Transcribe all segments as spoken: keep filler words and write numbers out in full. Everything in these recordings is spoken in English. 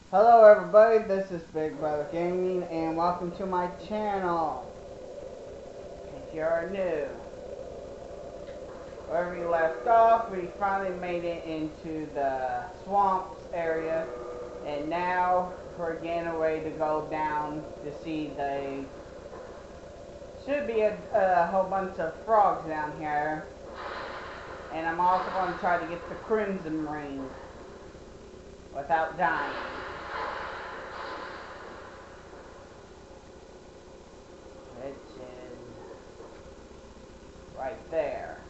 Hello everybody, this is Big Brother Gaming and welcome to my channel. If you're new, where we left off, we finally made it into the swamps area, and now we're getting ready to go down to see the, should be a, a whole bunch of frogs down here, and I'm also going to try to get the Crimson Ring without dying. Which is right there.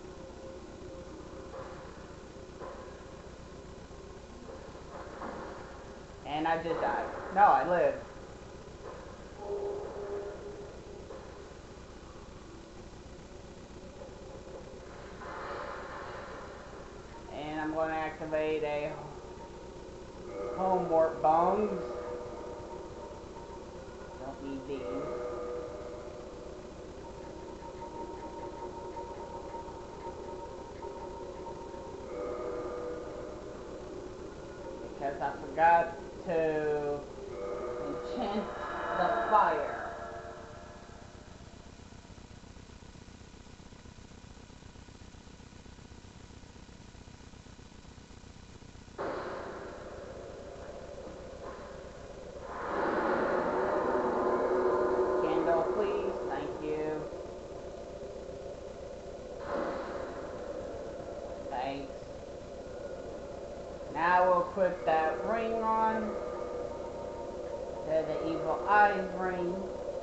And I just died. No, I lived. And I'm going to activate a homework bones. Don't need these. Because I forgot to enchant the fire. Candle, please. Thank you. Thanks. Now we'll put that ring on. The evil eyes ring.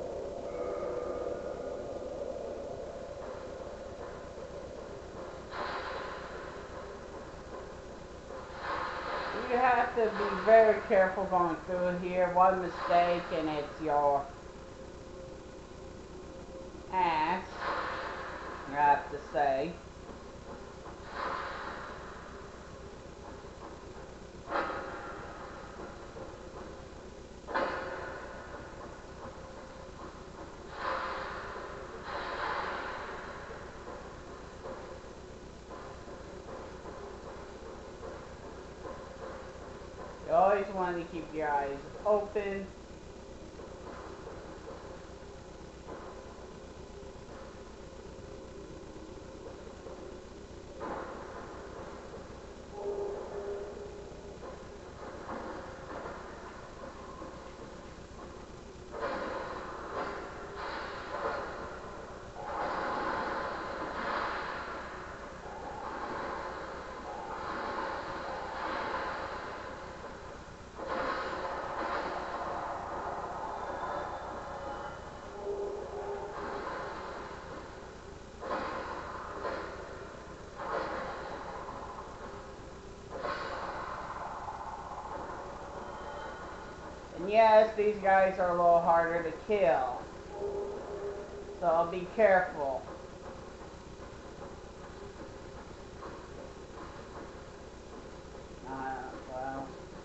You have to be very careful going through here. One mistake and it's your ass, I have to say. You always want to keep your eyes open. And yes, these guys are a little harder to kill. So I'll be careful. Uh, well.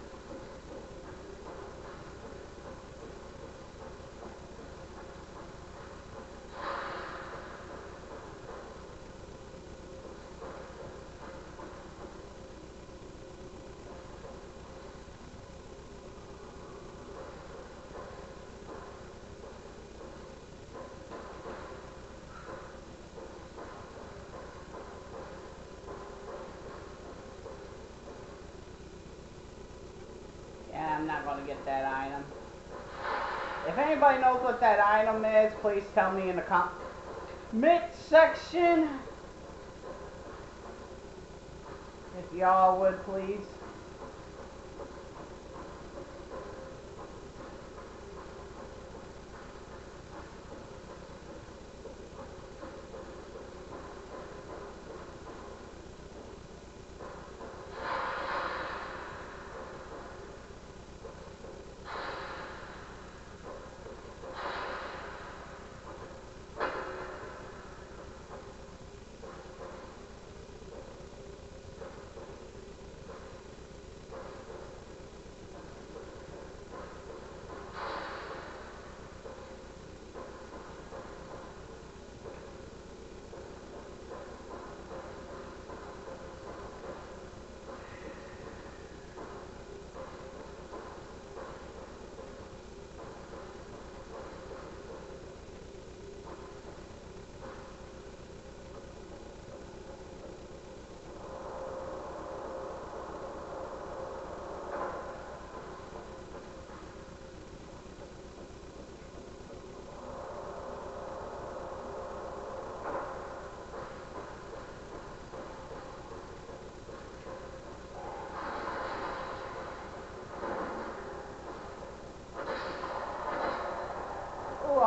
Yeah, I'm not going to get that item. If anybody knows what that item is, please tell me in the comment section. If y'all would, please.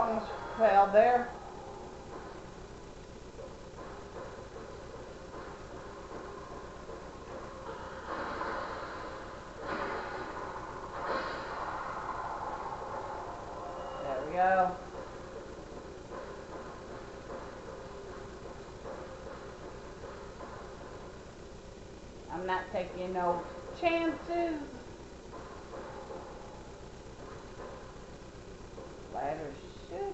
almost fell there. There we go. I'm not taking no chances. Ladder should.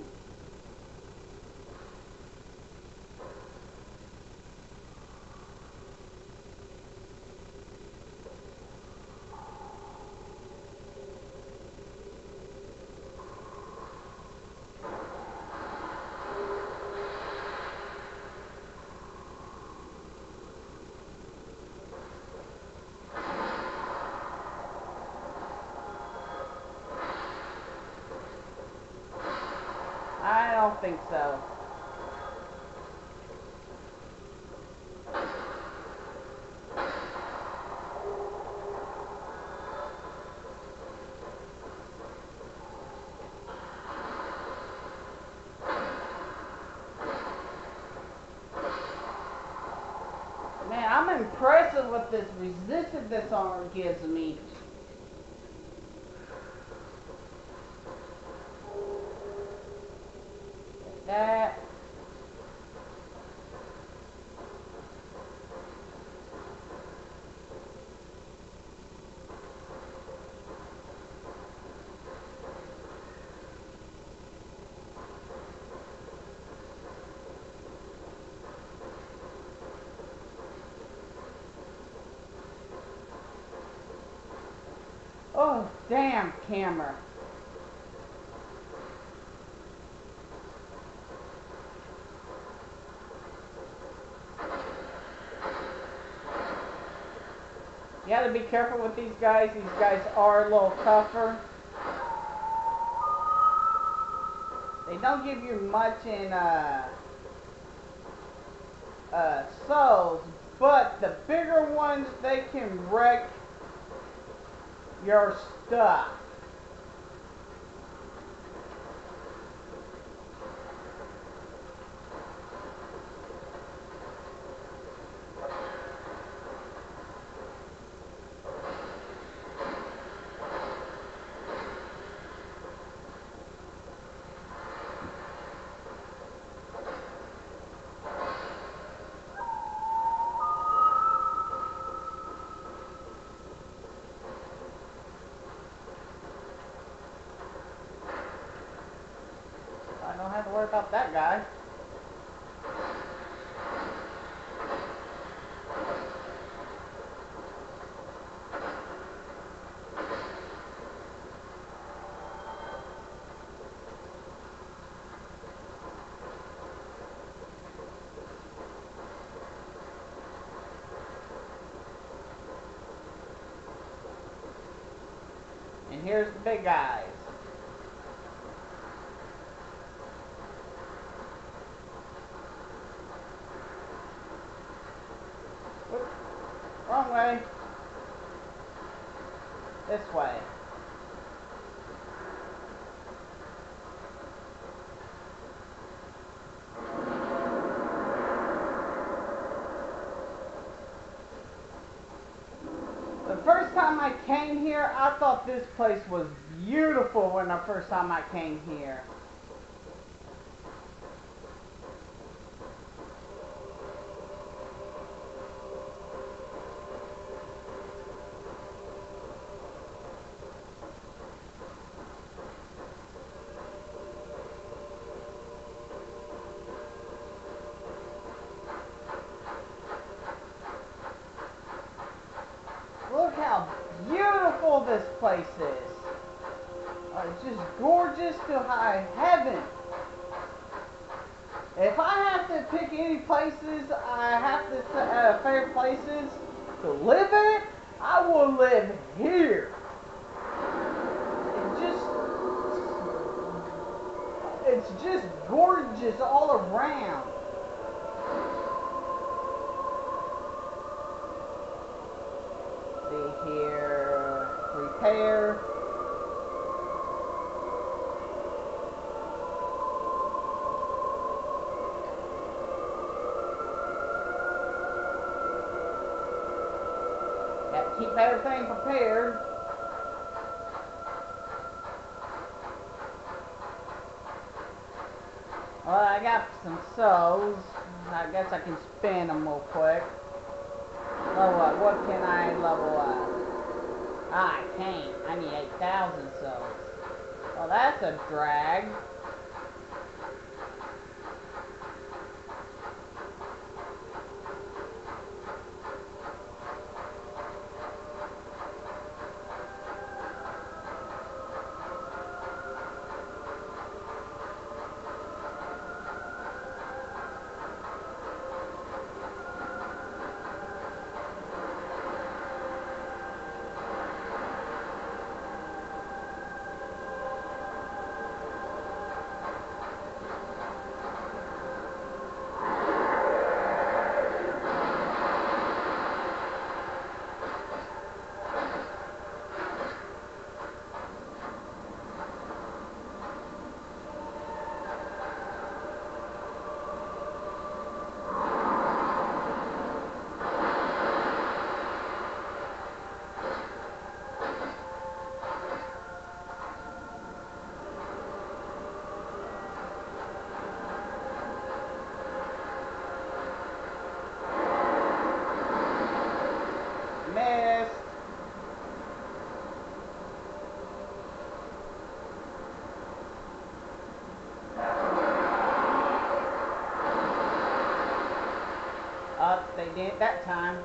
I don't think so. Man, I'm impressed with this resistance this arm gives me. That. Oh, damn camera. You gotta be careful with these guys. These guys are a little tougher. They don't give you much in uh, uh, souls, but the bigger ones, they can wreck your stuff. I don't have to worry about that guy. And here's the big guys. Whoops. Wrong way. This way. The first time I came here, I thought this place was beautiful when the first time I came here. Look how beautiful this place is. Uh, it's just gorgeous to high heaven. If I have to pick any places, I have to say, uh, favorite places to live in, I will live here. It just, it's just gorgeous all around. See here, repair. keep everything prepared. Well, I got some sows. I guess I can spin them real quick. Level up. What can I level up? Ah, I can't. I need eight thousand sows. Well, that's a drag. Missed. Oh, they did that time.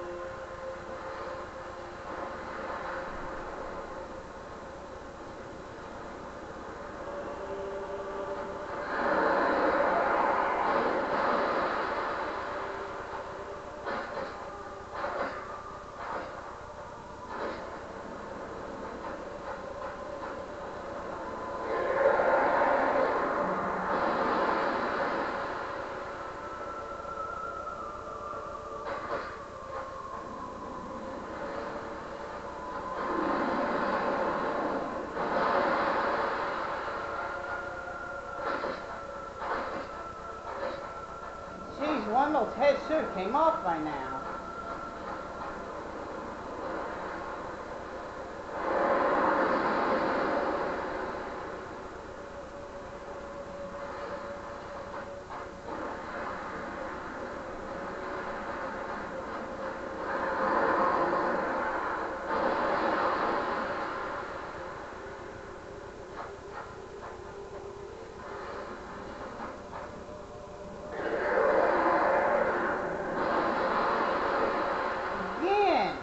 Jeez, one of those heads should have came off by now. Again.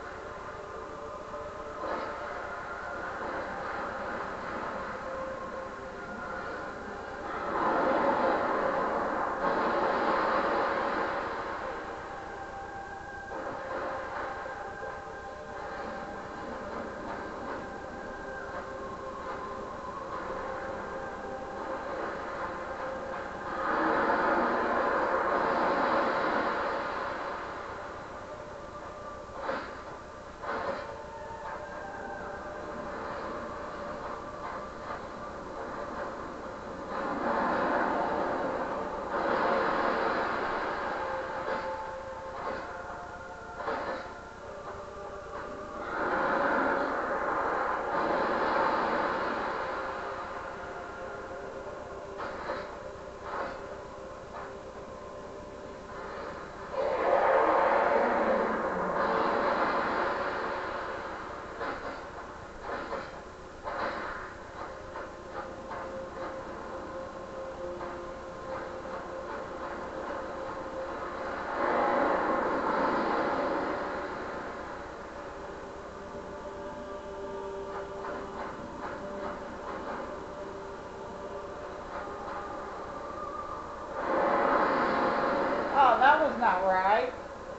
Oh, that was not right.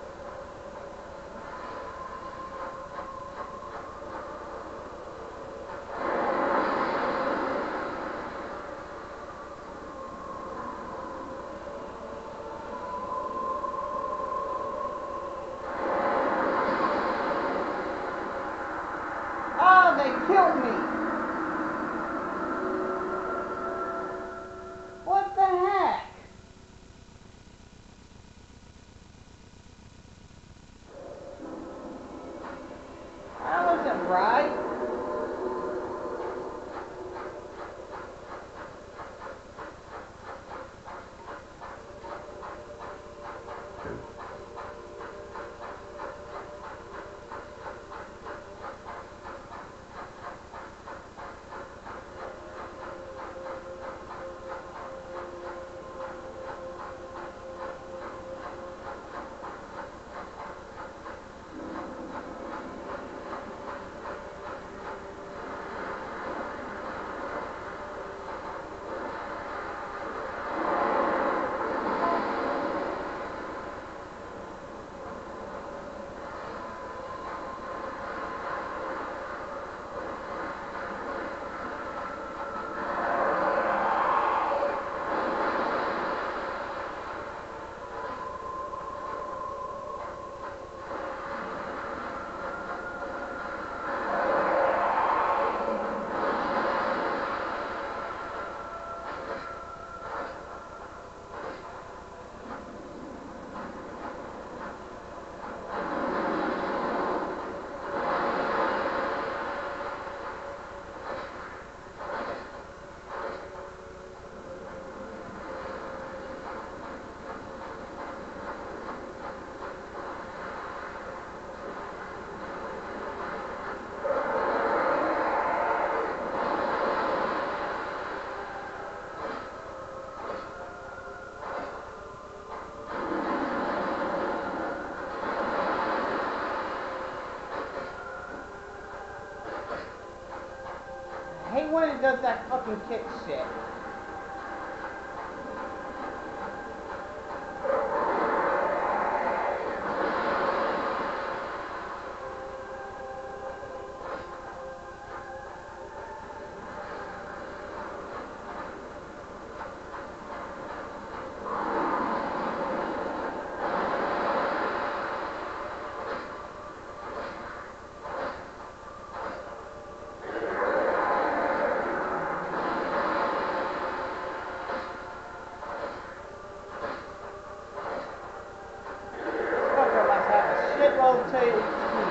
Oh, they killed me. What the heck? hate when it does that fucking kick shit. Rotate.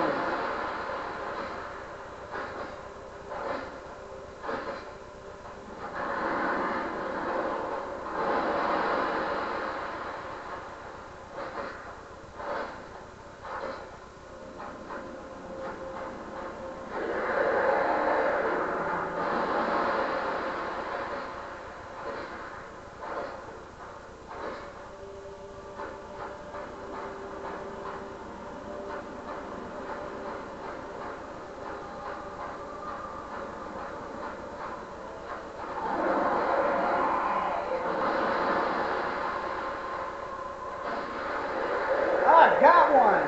Got one.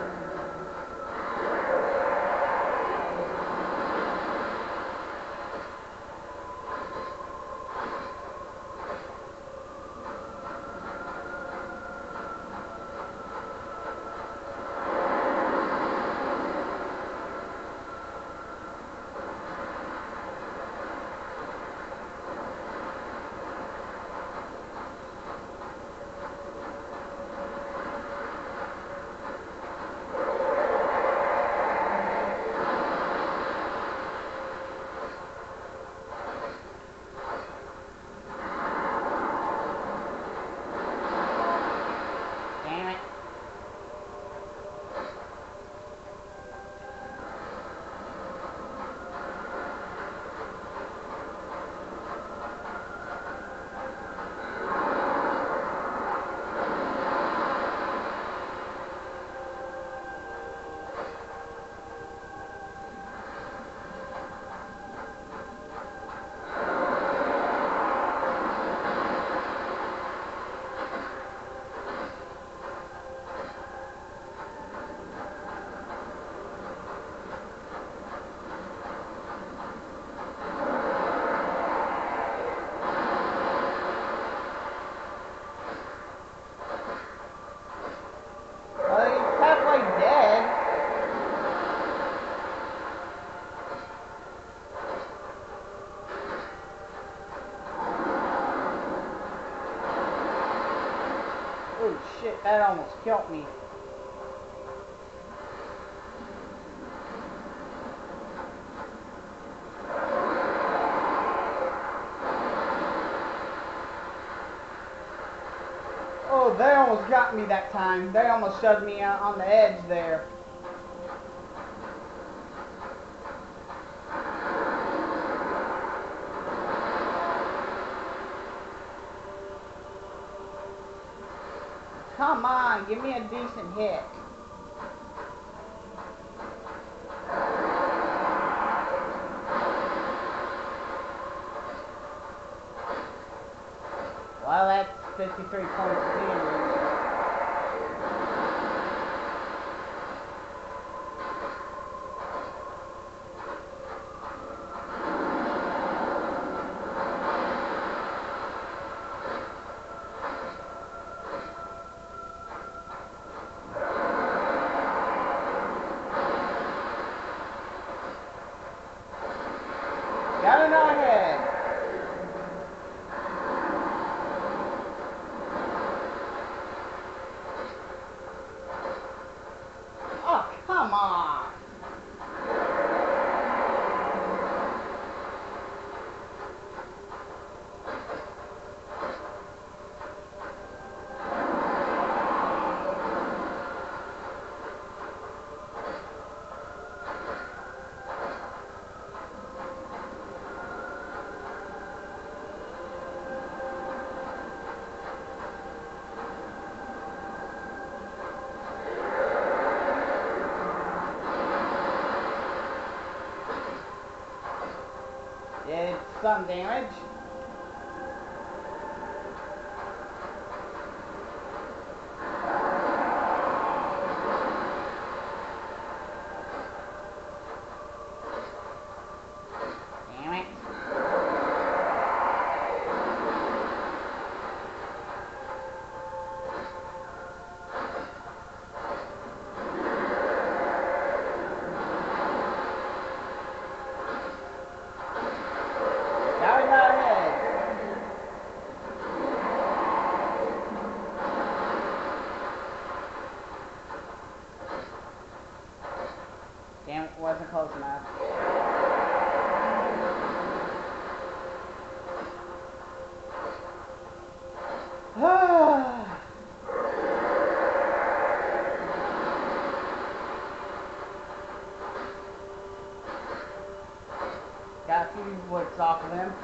Oh shit, that almost killed me. Oh, they almost got me that time. They almost shoved me out on the edge there. Come on, give me a decent hit. Well, that's fifty-three points to got another head. Oh, come on. It's some damage. Damn it. Now we got ahead. Damn it, wasn't close enough. Got a few woods off of him.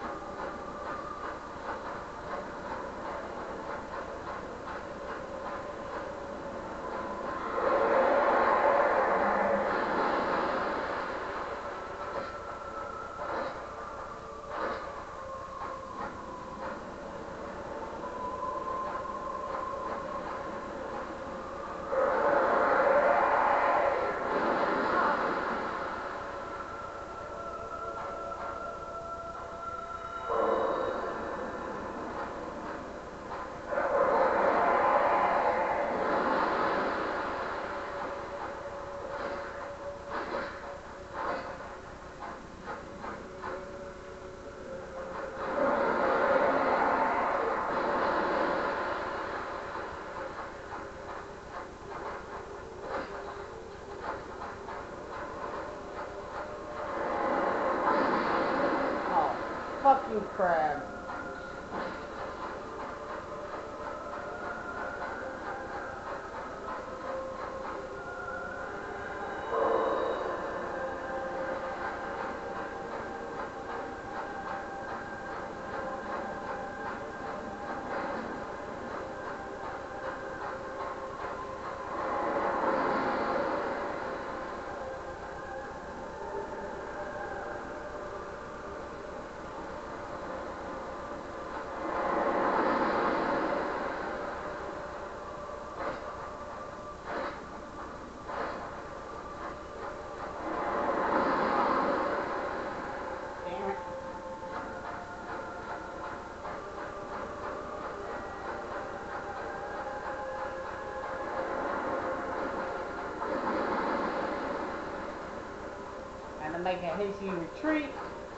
Fucking crab. Make a hasty retreat.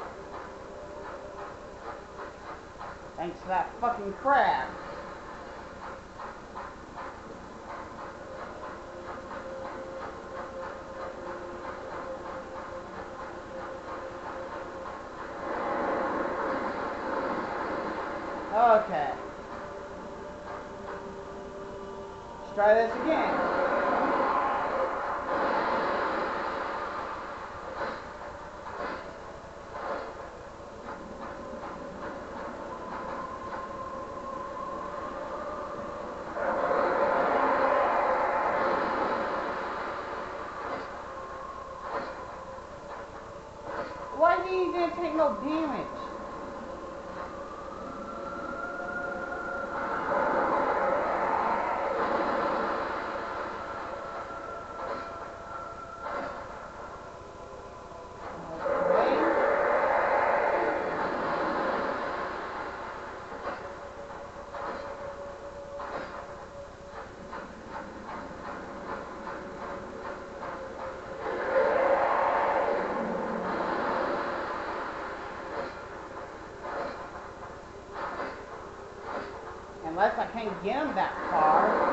Thanks to that fucking crab. Okay. Let's try this again. Why didn't he take no damage? Unless I can't get him that far.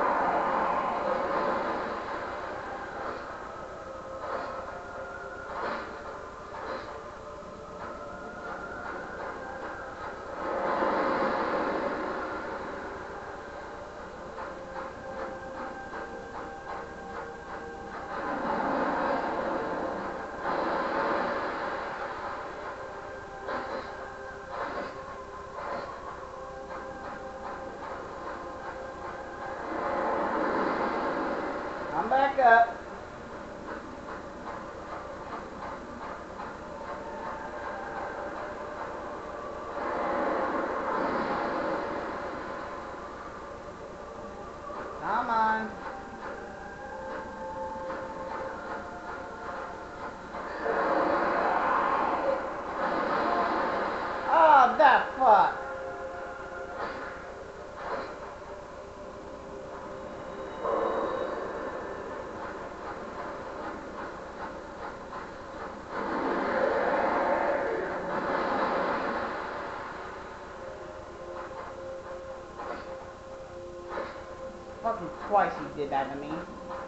I'm back up. the fuck? Fucking twice he did that to me.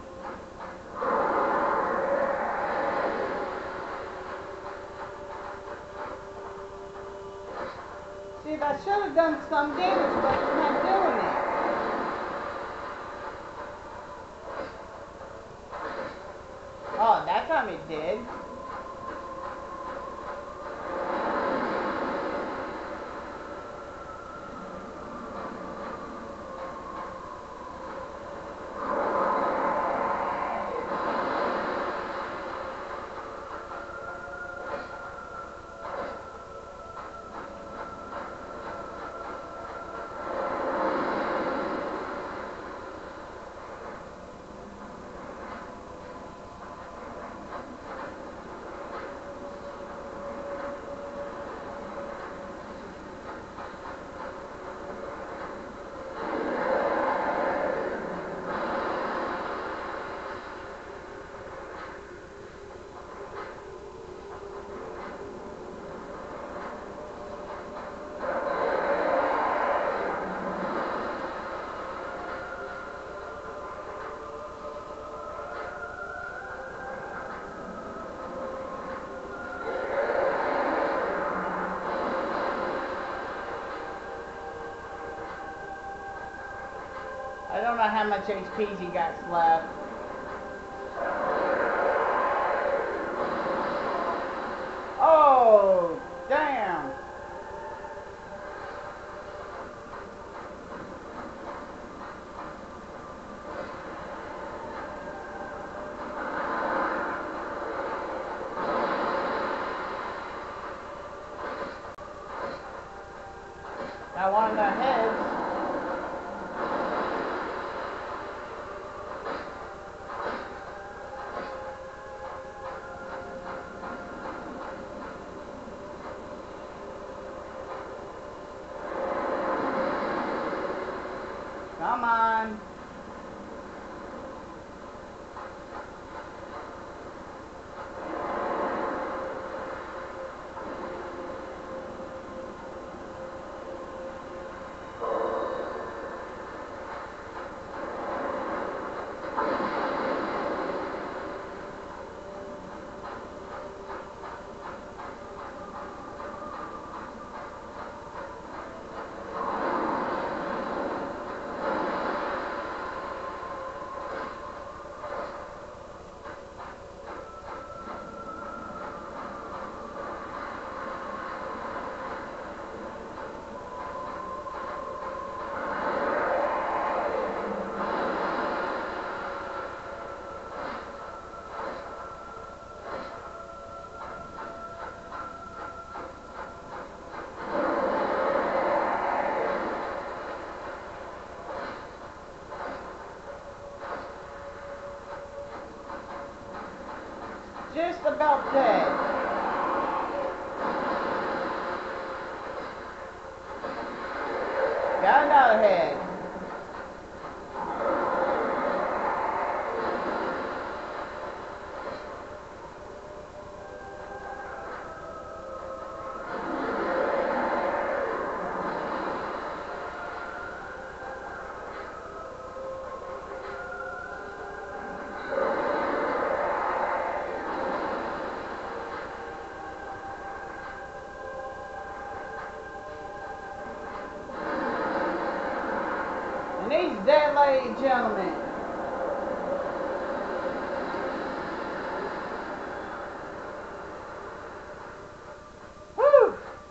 See, that should have done some damage, but it's not doing it. Oh, that time it did. I don't know how much H P he got left. Oh, damn. Got one of the heads. Come on. Just about dead. Got another head. And he's dead, ladies and gentlemen. Woo!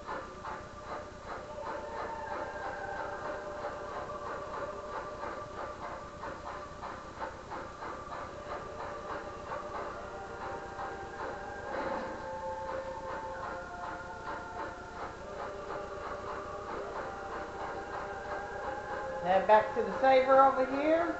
Head back to the saver over here.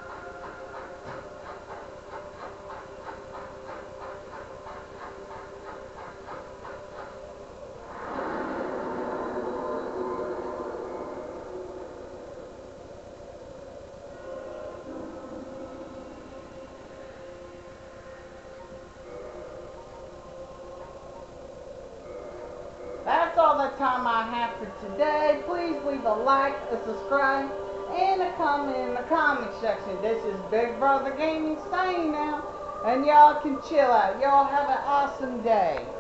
time I have for today. Please leave a like, a subscribe, and a comment in the comment section. This is Big Brother Gaming saying now, and y'all can chill out. Y'all have an awesome day.